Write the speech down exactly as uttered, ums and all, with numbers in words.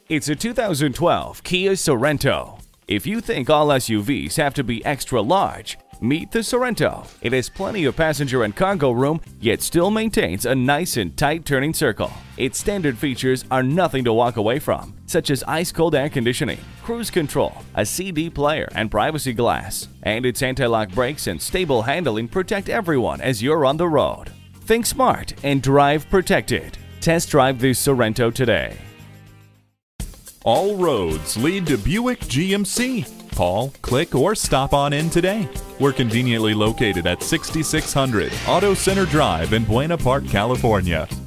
It's a two thousand twelve Kia Sorento. If you think all S U Vs have to be extra large, meet the Sorento. It has plenty of passenger and cargo room, yet still maintains a nice and tight turning circle. Its standard features are nothing to walk away from, such as ice-cold air conditioning, cruise control, a C D player, and privacy glass. And its anti-lock brakes and stable handling protect everyone as you're on the road. Think smart and drive protected. Test drive the Sorento today. All roads lead to Buick G M C. Call, click, or stop on in today. We're conveniently located at sixty-six hundred Auto Center Drive in Buena Park, California.